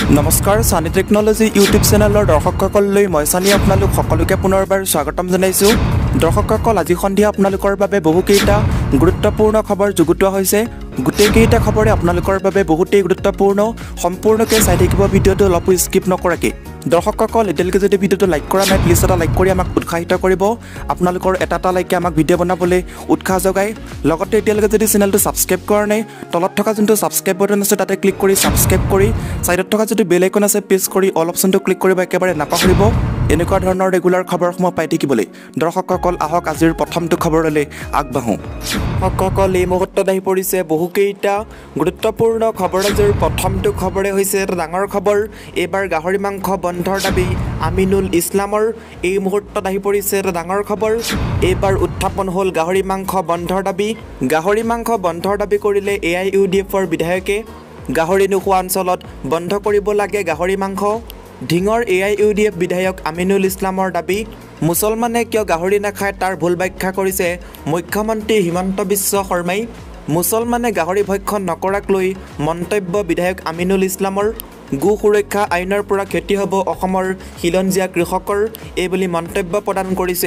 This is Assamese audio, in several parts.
নমস্কাৰ সানি টেকনলজি ইউটিউব চেনেলৰ দৰ্শকসকললৈ মই সানি আপোনালোক সকলোকে পুনৰবাৰ স্বাগতম জনাইছো। দৰ্শকসকল আজি সন্ধিয়া আপোনালোকৰ বাবে বহুকেইটা গুৰুত্বপূৰ্ণ খবৰ যুগুতোৱা হৈছে। গোটেইকেইটা খবৰে আপোনালোকৰ বাবে বহুতেই গুৰুত্বপূৰ্ণ। সম্পূৰ্ণকৈ চাই থাকিব ভিডিঅ'টো অলপো স্কিপ নকৰাকৈ। দৰ্শকসকল এতিয়ালৈকে যদি ভিডিঅ'টো লাইক কৰা নাই প্লিজ এটা লাইক কৰি আমাক উৎসাহিত কৰিব। আপোনালোকৰ এটা লাইকে আমাক ভিডিঅ' বনাবলৈ উৎসাহ যোগায়। লগতে এতিয়ালৈকে যদি চেনেলটো ছাবস্ক্ৰাইব কৰা নাই তলত থকা যোনটো ছাবস্ক্ৰাইব বাটন আছে তাতে ক্লিক কৰি ছাবস্ক্ৰাইব কৰি সাইডত থকা যদি বেল আইকন আছে প্ৰেছ কৰি অল অপশ্যনটো ক্লিক কৰিব একেবাৰে নাপাহৰিব। এনেকুৱা ধৰণৰ ৰেগুলাৰ খবৰসমূহ পাই থাকিবলৈ। দৰ্শকসকল আহক আজিৰ প্ৰথমটো খবৰলৈ আগবাঢ়ো। দৰ্শকসকল এই মুহূৰ্তত আহি পৰিছে বহুকেইটা গুৰুত্বপূৰ্ণ খবৰ। আজিৰ প্ৰথমটো খবৰে হৈছে এটা ডাঙৰ খবৰ। এইবাৰ গাহৰি মাংস বন্ধৰ দাবী আমিনুল ইছলামৰ। এই মুহূৰ্তত আহি পৰিছে এটা ডাঙৰ খবৰ। এইবাৰ উত্থাপন হ'ল গাহৰি মাংস বন্ধৰ দাবী। গাহৰি মাংস বন্ধৰ দাবী কৰিলে AIUDFৰ বিধায়কে। গাহৰি নোখোৱা অঞ্চলত বন্ধ কৰিব লাগে গাহৰি মাংস। ঢিঙৰ AIUDF বিধায়ক আমিনুল ইছলামৰ দাবী। মুছলমানে কিয় গাহৰি নাখায় তাৰ ভুল ব্যাখ্যা কৰিছে মুখ্যমন্ত্ৰী হিমন্ত বিশ্ব শৰ্মাই। মুছলমানে গাহৰি ভক্ষণ নকৰাক লৈ মন্তব্য বিধায়ক আমিনুল ইছলামৰ। গো সুৰক্ষা আইনৰ পৰা ক্ষতি হ'ব অসমৰ খিলঞ্জীয়া কৃষকৰ, এইবুলি মন্তব্য প্ৰদান কৰিছে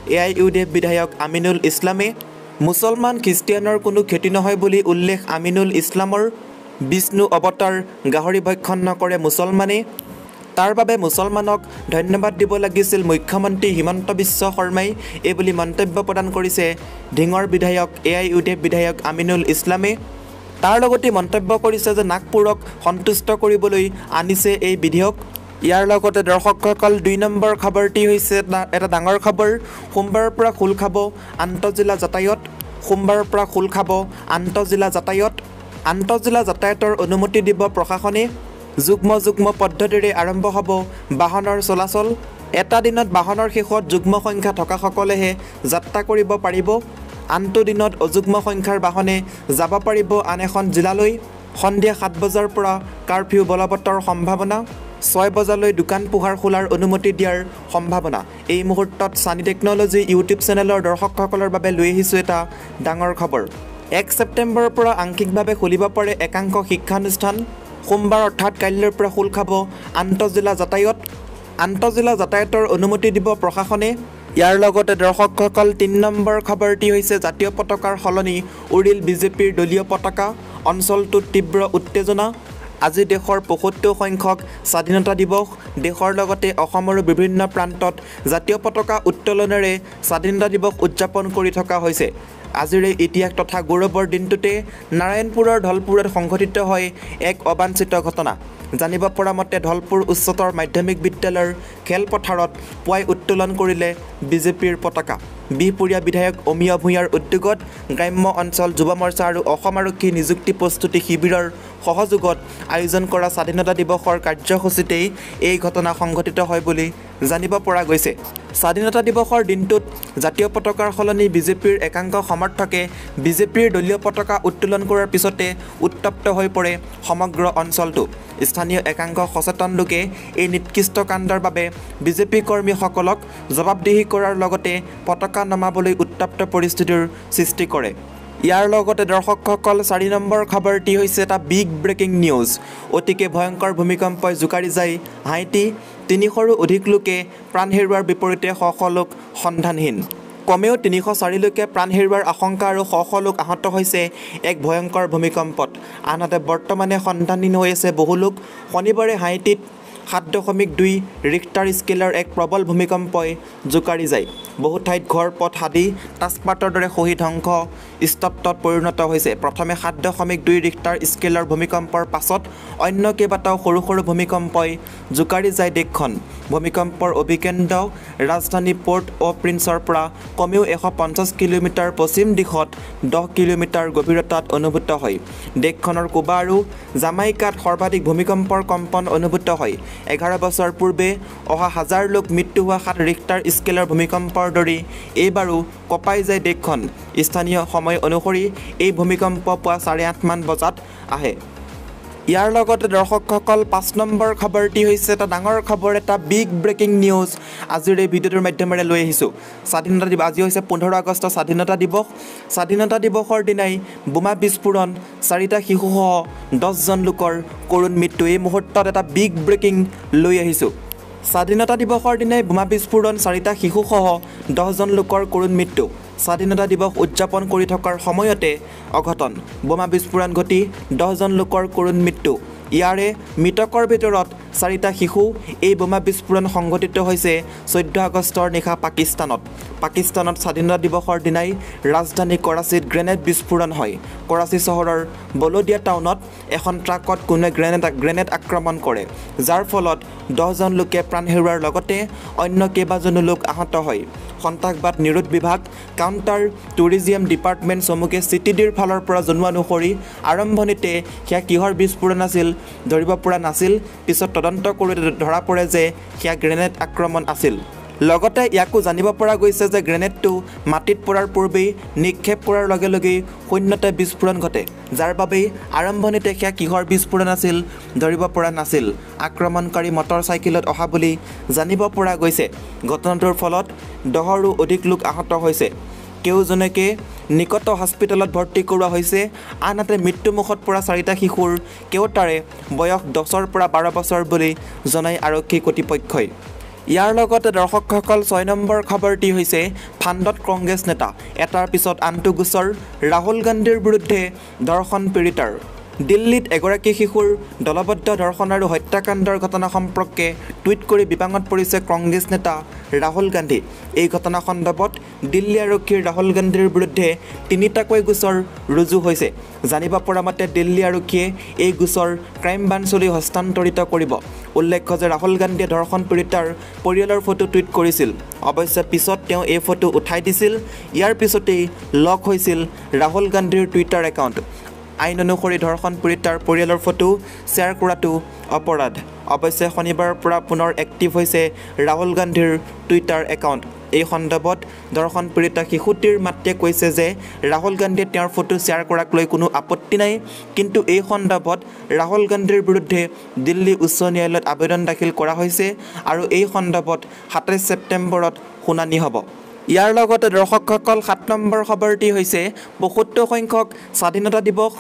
AIUDF বিধায়ক আমিনুল ইছলামে। মুছলমান খ্ৰীষ্টিয়ানৰ কোনো ক্ষতি নহয় বুলি উল্লেখ আমিনুল ইছলামৰ। বিষ্ণু অৱতাৰ গাহৰি ভক্ষণ নকৰে মুছলমানে, তাৰ বাবে মুছলমানক ধন্যবাদ দিব লাগিছিল মুখ্যমন্ত্ৰী হিমন্ত বিশ্ব শৰ্মাই, এইবুলি মন্তব্য প্ৰদান কৰিছে ঢিঙৰ বিধায়ক AIUDF বিধায়ক আমিনুল ইছলামে। তাৰ লগতে মন্তব্য কৰিছে যে নাগপুৰক সন্তুষ্ট কৰিবলৈ আনিছে এই বিধেয়ক। ইয়াৰ লগতে দৰ্শকসকল 2 নম্বৰ খবৰটি হৈছে এটা ডাঙৰ খবৰ। সোমবাৰৰ পৰা খোল খাব আন্তঃজিলা যাতায়ত। সোমবাৰৰ পৰা খোল খাব আন্তঃজিলা যাতায়ত। আন্তঃজিলা যাতায়াতৰ অনুমতি দিব প্ৰশাসনে। যুগ্ম পদ্ধতিৰে আৰম্ভ হ'ব বাহনৰ চলাচল। এটা দিনত বাহনৰ শেষত যুগ্ম সংখ্যা থকাসকলেহে যাত্ৰা কৰিব পাৰিব। আনটো দিনত অযুগ্ম সংখ্যাৰ বাহনে যাব পাৰিব আন এখন জিলালৈ। সন্ধিয়া 7 বজাৰ পৰা কাৰফিউ বলৱৎৰ সম্ভাৱনা। 6 বজালৈ দোকান পোহাৰ খোলাৰ অনুমতি দিয়াৰ সম্ভাৱনা। এই মুহূৰ্তত সানি টেকনলজি ইউটিউব চেনেলৰ দৰ্শকসকলৰ বাবে লৈ আহিছোঁ এটা ডাঙৰ খবৰ। 1 ছেপ্টেম্বৰৰ পৰা আংশিকভাৱে খুলিব পাৰে একাংশ শিক্ষানুষ্ঠান। সোমবাৰ অৰ্থাৎ কাইলৈৰ পৰা খোল খাব আন্তঃজিলা যাতায়ত। আন্তঃজিলা যাতায়াতৰ অনুমতি দিব প্ৰশাসনে। ইয়াৰ লগতে দৰ্শকসকল 3 নম্বৰ খবৰটি হৈছে জাতীয় পতাকাৰ সলনি উৰিল বিজেপিৰ দলীয় পতাকা। অঞ্চলটোত তীব্ৰ উত্তেজনা। আজি দেশৰ ৭৫ সংখ্যক স্বাধীনতা দিৱস। দেশৰ লগতে অসমৰো বিভিন্ন প্ৰান্তত জাতীয় পতাকা উত্তোলনেৰে স্বাধীনতা দিৱস উদযাপন কৰি থকা হৈছে। আজিৰ এই ইতিহাস তথা গৌৰৱৰ দিনটোতে নাৰায়ণপুৰৰ ধলপুৰত সংঘটিত হয় এক অবাঞ্ছিত ঘটনা। জানিব পৰা মতে ধলপুৰ উচ্চতৰ মাধ্যমিক বিদ্যালয়ৰ খেলপথাৰত পুৱাই উত্তোলন কৰিলে বিজেপিৰ পতাকা। বিহপুৰীয়া বিধায়ক অমিয় ভূঞাৰ উদ্যোগত গ্ৰাম্য অঞ্চল যুৱ মৰ্চা আৰু অসম আৰক্ষী নিযুক্তি প্ৰস্তুতি শিবিৰৰ সহযোগত আয়োজন কৰা স্বাধীনতা দিৱসৰ কাৰ্যসূচীতেই এই ঘটনা সংঘটিত হয় বুলি জানিব পৰা গৈছে। স্বাধীনতা দিৱসৰ দিনটোত জাতীয় পতাকাৰ সলনি বিজেপিৰ একাংশ সমৰ্থকে বিজেপিৰ দলীয় পতাকা উত্তোলন কৰাৰ পিছতে উত্তপ্ত হৈ পৰে সমগ্ৰ অঞ্চলটো। স্থানীয় একাংশ সচেতন লোকে এই নিকৃষ্ট কাণ্ডৰ বাবে বিজেপি কৰ্মীসকলক জবাবদিহি কৰাৰ লগতে পতাকা নমাবলৈ উত্তপ্ত পৰিস্থিতিৰ সৃষ্টি কৰে। ইয়াৰ লগতে দৰ্শকসকল 4 নম্বৰ খবৰটি হৈছে এটা বিগ ব্ৰেকিং নিউজ। অতিকে ভয়ংকৰ ভূমিকম্পই জোকাৰি যায় হাইটি। 300ৰো অধিক লোকে প্ৰাণ হেৰুৱাৰ বিপৰীতে শ শ লোক সন্ধানহীন। কমেও 304 লোকে প্ৰাণ হেৰুৱাৰ আশংকা আৰু শ শ লোক আহত হৈছে এক ভয়ংকৰ ভূমিকম্পত। আনহাতে বৰ্তমানে সন্ধানহীন হৈ আছে বহু লোক। শনিবাৰে হাইটিত 7.2 ৰিক্টাৰ স্কেলৰ এক প্ৰবল ভূমিকম্পই জোকাৰি যায়। বহু ঠাইত ঘৰ পথ আদি তাজপাতৰ দৰে খহি ধ্বংস স্তব্ধত পৰিণত হৈছে। প্ৰথমে 7.2 ৰিক্টাৰ স্কেলৰ ভূমিকম্পৰ পাছত অন্য কেইবাটাও সৰু সৰু ভূমিকম্পই জোকাৰি যায় দেশখন। ভূমিকম্পৰ অভিকেন্দ্ৰ ৰাজধানী পৰ্ট অ' প্ৰিন্সৰ পৰা কমেও 150 কিলোমিটাৰ পশ্চিম দিশত 10 কিলোমিটাৰ গভীৰতাত অনুভূত হয়। দেশখনৰ কুবা আৰু জামাইকাত সৰ্বাধিক ভূমিকম্পৰ কম্পন অনুভূত হয়। 11 বছৰ পূৰ্বে অহা হাজাৰ লোক মৃত্যু হোৱা 7 ৰিক্টাৰ স্কেলৰ ভূমিকম্পৰ দৰে এইবাৰো কঁপাই যায় দেশখন। স্থানীয় সময় অনুসৰি এই ভূমিকম্প পুৱা 8:30 মান বজাত আহে। ইয়াৰ লগতে দৰ্শকসকল ৫ নম্বৰ খবৰটি হৈছে এটা ডাঙৰ খবৰ, এটা বিগ ব্ৰেকিং নিউজ আজিৰ এই ভিডিঅ'টোৰ মাধ্যমেৰে লৈ আহিছোঁ। স্বাধীনতা দিৱস আজি হৈছে ১৫ আগষ্ট স্বাধীনতা দিৱস। স্বাধীনতা দিৱসৰ দিনাই বোমা বিস্ফোৰণ, 4টা শিশুসহ 10জন লোকৰ কৰুণ মৃত্যু। এই মুহূৰ্তত এটা বিগ ব্ৰেকিং লৈ আহিছোঁ। স্বাধীনতা দিৱসৰ দিনাই বোমা বিস্ফোৰণ, 4টা শিশুসহ 10জন লোকৰ কৰুণ মৃত্যু। স্বাধীনতা দিৱস উদযাপন কৰি থকাৰ সময়তে অঘটন, বোমা বিস্ফোৰণ ঘটি 10জন লোকৰ কৰুণ মৃত্যু। ইয়াৰে মৃতকৰ ভিতৰত 4টা শিশু। এই বোমা বিস্ফোৰণ সংঘটিত হৈছে 14 আগষ্টৰ নিশা পাকিস্তানত স্বাধীনতা দিৱসৰ দিনাই ৰাজধানী কৰাচীত গ্ৰেনেড বিস্ফোৰণ হয়। কৰাচী চহৰৰ বলদিয়া টাউনত এখন ট্ৰাকত কোনোৱে গ্ৰেনেড আক্ৰমণ কৰে, যাৰ ফলত 10জন লোকে প্ৰাণ হেৰুওৱাৰ লগতে অন্য কেইবাজনো লোক আহত হয়। সন্ত্ৰাসবাদ নিৰোধ বিভাগ, কাউণ্টাৰ টুৰিজিম ডিপাৰ্টমেণ্ট চমুকে চিটিডিৰ ফালৰ পৰা জনোৱা অনুসৰি আৰম্ভণিতে সেয়া কিহৰ বিস্ফোৰণ আছিল ধৰিব পৰা নাছিল। পিছত তদন্ত কৰোঁতে ধৰা পৰে যে সেয়া গ্ৰেনেড আক্ৰমণ আছিল। লগতে ইয়াকো জানিব পৰা গৈছে যে গ্ৰেনেডটো মাটিত পৰাৰ পূৰ্বেই নিক্ষেপ কৰাৰ লগে লগেই শূন্যতে বিস্ফোৰণ ঘটে, যাৰ বাবেই আৰম্ভণিতে সেয়া কিহৰ বিস্ফোৰণ আছিল ধৰিব পৰা নাছিল। আক্ৰমণকাৰী মটৰ চাইকেলত অহা বুলি জানিব পৰা গৈছে। ঘটনাটোৰ ফলত 10ৰো অধিক লোক আহত হৈছে। কেউজনকে নিকট হস্পিটেলত ভৰ্তি কৰোৱা হৈছে। আনহাতে মৃত্যুমুখত পৰা 4টা শিশুৰ কেওটাৰে বয়স 10ৰ পৰা 12 বছৰ বুলি জনায় আৰক্ষী কৰ্তৃপক্ষই। ইয়াৰ লগতে দৰ্শকসকল 6 নম্বৰ খবৰটি হৈছে ফাণ্ডত কংগ্ৰেছ নেতা, এটাৰ পিছত আনটো গোচৰ। ৰাহুল গান্ধীৰ বিৰুদ্ধে ধৰ্ষণ পীড়িতাৰ। দিল্লীত এগৰাকী শিশুৰ দলবদ্ধ ধৰ্ষণ আৰু হত্যাকাণ্ডৰ ঘটনা সম্পৰ্কে টুইট কৰি বিপাঙত পৰিছে কংগ্ৰেছ নেতা ৰাহুল গান্ধী। এই ঘটনা সন্দৰ্ভত দিল্লী আৰক্ষীৰ ৰাহুল গান্ধীৰ বিৰুদ্ধে 3টাকৈ গোচৰ ৰুজু হৈছে। জানিব পৰা মতে দিল্লী আৰক্ষীয়ে এই গোচৰ ক্ৰাইম ব্ৰাঞ্চলৈ হস্তান্তৰিত কৰিব। উল্লেখ্য যে ৰাহুল গান্ধীয়ে ধৰ্ষণ পীড়িতাৰ পৰিয়ালৰ ফটো টুইট কৰিছিল। অৱশ্যে পিছত তেওঁ এই ফটো উঠাই দিছিল। ইয়াৰ পিছতেই লক হৈছিল ৰাহুল গান্ধীৰ টুইটাৰ একাউণ্ট। আইন অনুসৰি ধৰ্ষণ পীড়িতাৰ পৰিয়ালৰ ফটো শ্বেয়াৰ কৰাটো অপৰাধ। অৱশ্যে শনিবাৰৰ পৰা পুনৰ এক্টিভ হৈছে ৰাহুল গান্ধীৰ টুইটাৰ একাউণ্ট। এই সন্দৰ্ভত ধৰ্ষণ পীড়িতা শিশুটিৰ মাতৃয়ে কৈছে যে ৰাহুল গান্ধীয়ে তেওঁৰ ফটো শ্বেয়াৰ কৰাক লৈ কোনো আপত্তি নাই, কিন্তু এই সন্দৰ্ভত ৰাহুল গান্ধীৰ বিৰুদ্ধে দিল্লী উচ্চ ন্যায়ালয়ত আবেদন দাখিল কৰা হৈছে আৰু এই সন্দৰ্ভত 27 ছেপ্টেম্বৰত শুনানি হ'ব। ইয়াৰ লগতে দৰ্শকসকল 7 নম্বৰ খবৰটি হৈছে ৭৫ সংখ্যক স্বাধীনতা দিৱস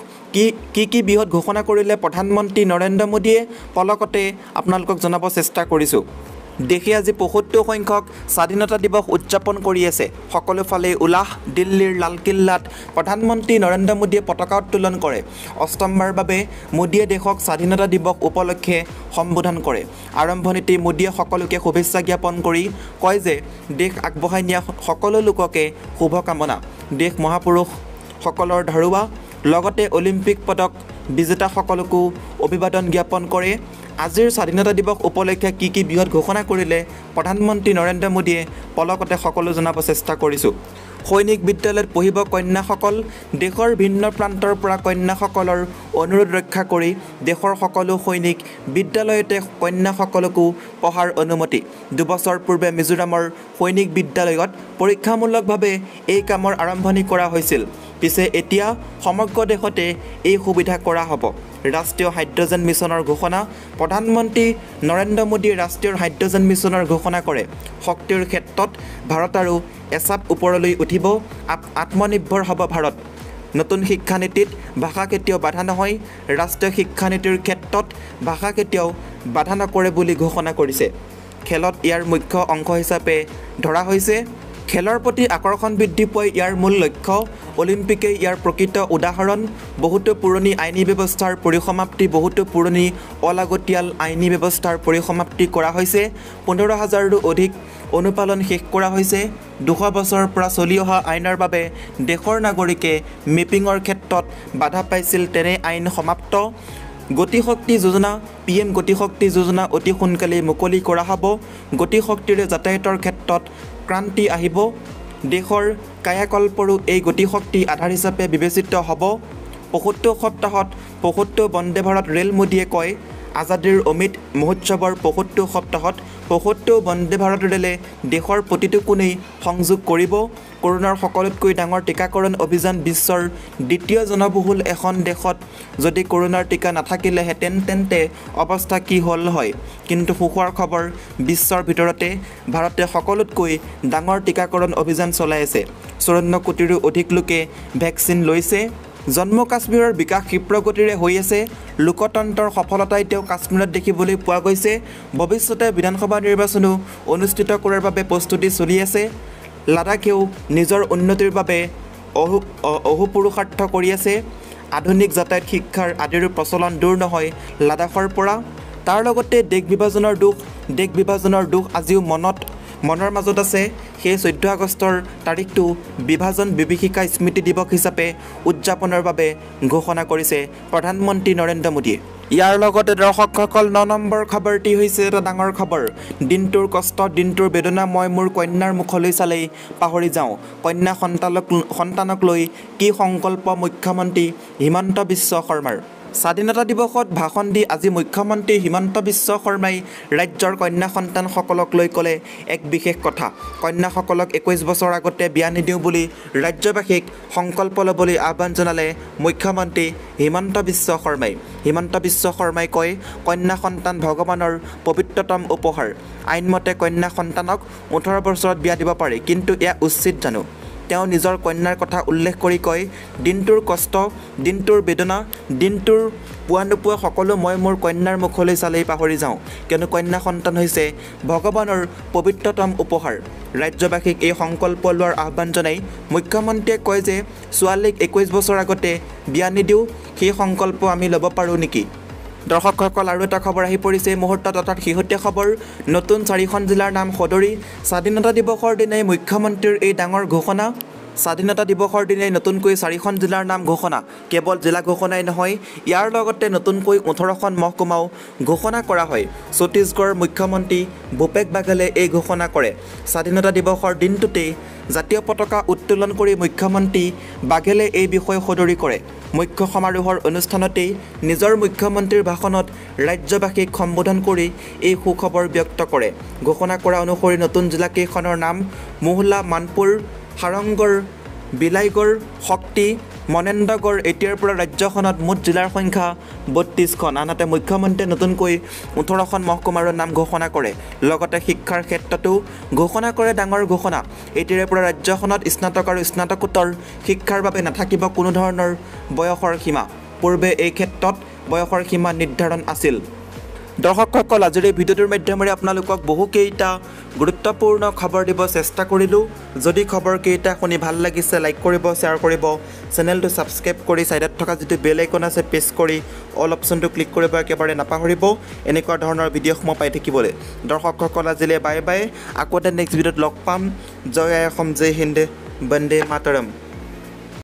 কি বৃহৎ ঘোষণা কৰিলে প্ৰধানমন্ত্ৰী নৰেন্দ্ৰ মোদীয়ে, পলকতে আপোনালোকক জনাব চেষ্টা কৰিছোঁ। দেশে আজি ৭৫ সংখ্যক স্বাধীনতা দিৱস উদযাপন কৰি আছে। সকলোফালে উল্লাস। দিল্লীৰ লালকিল্লাত প্ৰধানমন্ত্ৰী নৰেন্দ্ৰ মোদীয়ে পতাকা উত্তোলন কৰে। অষ্টমবাৰৰ বাবে মোদীয়ে দেশক স্বাধীনতা দিৱস উপলক্ষে সম্বোধন কৰে। আৰম্ভণিতে মোদীয়ে সকলোকে শুভেচ্ছা জ্ঞাপন কৰি কয় যে দেশ আগবঢ়াই নিয়া সকলো লোককে শুভকামনা। দেশ মহাপুৰুষসকলৰ ধাৰুৱা। লগতে অলিম্পিক পদক বিজেতাসকলকো অভিবাদন জ্ঞাপন কৰে। আজিৰ স্বাধীনতা দিৱস উপলক্ষে কি বৃহৎ ঘোষণা কৰিলে প্ৰধানমন্ত্ৰী নৰেন্দ্ৰ মোদীয়ে, পলকতে সকলো জনাব চেষ্টা কৰিছোঁ। সৈনিক বিদ্যালয়ত পঢ়িব কন্যাসকল। দেশৰ ভিন্ন প্ৰান্তৰ পৰা কন্যাসকলৰ অনুৰোধ ৰক্ষা কৰি দেশৰ সকলো সৈনিক বিদ্যালয়তে কন্যাসকলকো পঢ়াৰ অনুমতি। 2 বছৰ পূৰ্বে মিজোৰামৰ সৈনিক বিদ্যালয়ত পৰীক্ষামূলকভাৱে এই কামৰ আৰম্ভণি কৰা হৈছিল। পিছে এতিয়া সমগ্ৰ দেশতে এই সুবিধা কৰা হ'ব। ৰাষ্ট্ৰীয় হাইড্ৰজেন মিছনৰ ঘোষণা। প্ৰধানমন্ত্ৰী নৰেন্দ্ৰ মোদীয়ে ৰাষ্ট্ৰীয় হাইড্ৰজেন মিছনৰ ঘোষণা কৰে। শক্তিৰ ক্ষেত্ৰত ভাৰত আৰু এচাপ ওপৰলৈ উঠিব। আত্মনিৰ্ভৰ হ'ব ভাৰত। নতুন শিক্ষানীতিত ভাষা কেতিয়াও বাধা নহয়। ৰাষ্ট্ৰীয় শিক্ষানীতিৰ ক্ষেত্ৰত ভাষা কেতিয়াও বাধা নকৰে বুলি ঘোষণা কৰিছে। খেলত ইয়াৰ মুখ্য অংশ হিচাপে ধৰা হৈছে। খেলৰ প্ৰতি আকৰ্ষণ বৃদ্ধি পোৱাই ইয়াৰ মূল লক্ষ্য। অলিম্পিকেই ইয়াৰ প্ৰকৃত উদাহৰণ। বহুতো পুৰণি আইনী ব্যৱস্থাৰ পৰিসমাপ্তি, বহুতো পুৰণি অলাগতিয়াল আইনী ব্যৱস্থাৰ পৰিসমাপ্তি কৰা হৈছে। 15,000ৰো অধিক অনুপালন শেষ কৰা হৈছে। 200 বছৰৰ পৰা চলি অহা আইনৰ বাবে দেশৰ নাগৰিকে মেপিঙৰ ক্ষেত্ৰত বাধা পাইছিল, তেনে আইন সমাপ্ত। গতিশক্তি যোজনা। PM গতিশক্তি যোজনা অতি সোনকালেই মুকলি কৰা হ'ব। গতিশক্তিৰে যাতায়াতৰ ক্ষেত্ৰত ক্ৰান্তি আহিব। দেশৰ কায়াকল্পৰো এই গতিশক্তি আধাৰ হিচাপে বিবেচিত হ'ব। 75 সপ্তাহত 75 বন্দে ভাৰত ৰেল। মোদীয়ে কয় আজাদীৰ অমিত মহোৎসৱৰ ৭৫ সপ্তাহত ৭৫ বন্দে ভাৰত ৰেলে দেশৰ প্ৰতিটো কোণেই সংযোগ কৰিব। কৰোনাৰ সকলোতকৈ ডাঙৰ টীকাকৰণ অভিযান বিশ্বৰ দ্বিতীয় জনবহুল এখন দেশত যদি কৰোনাৰ টীকা নাথাকিলেহেঁতেন তেন্তে অৱস্থা কি হ'ল হয়। কিন্তু সুখৰ খবৰ, বিশ্বৰ ভিতৰতে ভাৰতে সকলোতকৈ ডাঙৰ টীকাকৰণ অভিযান চলাই আছে। ৫৪ কোটিৰো অধিক লোকে ভেকচিন লৈছে। জম্মু কাশ্মীৰৰ বিকাশ ক্ষিপ্ৰগতিৰে হৈ আছে। লোকতন্ত্ৰৰ সফলতা এতিয়াও কাশ্মীৰত দেখিবলৈ পোৱা গৈছে। ভৱিষ্যতে বিধানসভা নিৰ্বাচনো অনুষ্ঠিত কৰাৰ বাবে প্ৰস্তুতি চলি আছে। লাডাখেও নিজৰ উন্নতিৰ বাবে অহোপুৰুষাৰ্থ কৰি আছে। আধুনিক যাতায়াত, শিক্ষাৰ আদিৰো প্ৰচলন দূৰ নহয় লাডাখৰ পৰা। তাৰ লগতে দেশ বিভাজনৰ দুখ আজিও মনৰ মাজত আছে। সেই ১৪ আগষ্টৰ তাৰিখটো বিভাজন বিভীষিকা স্মৃতি দিৱস হিচাপে উদযাপনৰ বাবে ঘোষণা কৰিছে প্ৰধানমন্ত্ৰী নৰেন্দ্ৰ মোদীয়ে। ইয়াৰ লগতে দৰ্শকসকল ৯ নম্বৰ খবৰটি হৈছে এটা ডাঙৰ খবৰ। দিনটোৰ কষ্ট, দিনটোৰ বেদনা মই মোৰ কন্যাৰ মুখলৈ চালেই পাহৰি যাওঁ। কন্যা সন্তানক লৈ কি সংকল্প মুখ্যমন্ত্ৰী হিমন্ত বিশ্ব শৰ্মাৰ। স্বাধীনতা দিৱসত ভাষণ দি আজি মুখ্যমন্ত্ৰী হিমন্ত বিশ্ব শৰ্মাই ৰাজ্যৰ কন্যা সন্তানসকলক লৈ ক'লে এক বিশেষ কথা। কন্যাসকলক ২১ বছৰ আগতে বিয়া নিদিওঁ বুলি ৰাজ্যবাসীক সংকল্প ল'বলৈ আহ্বান জনালে মুখ্যমন্ত্ৰী হিমন্ত বিশ্ব শৰ্মাই। হিমন্ত বিশ্ব শৰ্মাই কয়, কন্যা সন্তান ভগৱানৰ পবিত্ৰতম উপহাৰ। আইনমতে কন্যা সন্তানক ১৮ বছৰত বিয়া দিব পাৰি, কিন্তু এয়া উচিত জানো? তেওঁ নিজৰ কন্যাৰ কথা উল্লেখ কৰি কয়, দিনটোৰ কষ্ট, দিনটোৰ বেদনা, দিনটোৰ পোৱা নোপোৱা সকলো মই মোৰ কন্যাৰ মুখলৈ চালেই পাহৰি যাওঁ, কিয়নো কন্যা সন্তান হৈছে ভগৱানৰ পবিত্ৰতম উপহাৰ। ৰাজ্যবাসীক এই সংকল্প লোৱাৰ আহ্বান জনাই মুখ্যমন্ত্ৰীয়ে কয় যে ছোৱালীক ২১ বছৰ আগতে বিয়া নিদিওঁ, সেই সংকল্প আমি ল'ব পাৰোঁ নেকি? দৰ্শকসকল, আৰু এটা খবৰ আহি পৰিছে এই মুহূৰ্তত, অৰ্থাৎ শেহতীয়া খবৰ। নতুন ৪খন জিলাৰ নাম সদৰি। স্বাধীনতা দিৱসৰ দিনাই মুখ্যমন্ত্ৰীৰ এই ডাঙৰ ঘোষণা। স্বাধীনতা দিৱসৰ দিনাই নতুনকৈ ৪খন জিলাৰ নাম ঘোষণা। কেৱল জিলা ঘোষণাই নহয়, ইয়াৰ লগতে নতুনকৈ ১৮খন মহকুমাও ঘোষণা কৰা হয়। ছত্তীশগড়ৰ মুখ্যমন্ত্ৰী ভূপেশ বাঘেলে এই ঘোষণা কৰে। স্বাধীনতা দিৱসৰ দিনটোতেই জাতীয় পতাকা উত্তোলন কৰি মুখ্যমন্ত্ৰী বাঘেলে এই বিষয়ে সদৰি কৰে। মুখ্য সমাৰোহৰ অনুষ্ঠানতেই নিজৰ মুখ্যমন্ত্ৰীৰ ভাষণত ৰাজ্যবাসীক সম্বোধন কৰি এই সুখবৰ ব্যক্ত কৰে। ঘোষণা কৰা অনুসৰি নতুন জিলাকেইখনৰ নাম মোহলা, মানপুৰ, সাৰংগড়, বিলাইগড়, শক্তি, মনেন্দ্ৰগড়। এতিয়াৰ পৰা ৰাজ্যখনত মুঠ জিলাৰ সংখ্যা ৩২খন। আনহাতে মুখ্যমন্ত্ৰীয়ে নতুনকৈ ১৮খন মহকুমাৰ নাম ঘোষণা কৰে। লগতে শিক্ষাৰ ক্ষেত্ৰতো ঘোষণা কৰে ডাঙৰ ঘোষণা। এতিয়াৰে পৰা ৰাজ্যখনত স্নাতক আৰু স্নাতকোত্তৰ শিক্ষাৰ বাবে নাথাকিব কোনো ধৰণৰ বয়সৰ সীমা। পূৰ্বে এই ক্ষেত্ৰত বয়সৰ সীমা নিৰ্ধাৰণ আছিল। দৰ্শকসকল, আজিৰ এই ভিডিঅ'টোৰ মাধ্যমেৰে আপোনালোকক বহুকেইটা গুৰুত্বপূৰ্ণ খবৰ দিব চেষ্টা কৰিলোঁ। যদি খবৰকেইটা শুনি ভাল লাগিছে, লাইক কৰিব, শ্বেয়াৰ কৰিব, চেনেলটো ছাবস্ক্ৰাইব কৰি ছাইডত থকা যিটো বেল আইকন আছে প্ৰেছ কৰি অল অপশ্যনটো ক্লিক কৰিব একেবাৰে নাপাহৰিব এনেকুৱা ধৰণৰ ভিডিঅ'সমূহ পাই থাকিবলৈ। দৰ্শকসকল, আজিলৈ বাই বাই। আকৌ এটা নেক্সট ভিডিঅ'ত লগ পাম। জয় আই অসম, জয় হিন্দ, বন্দে মাতৰম।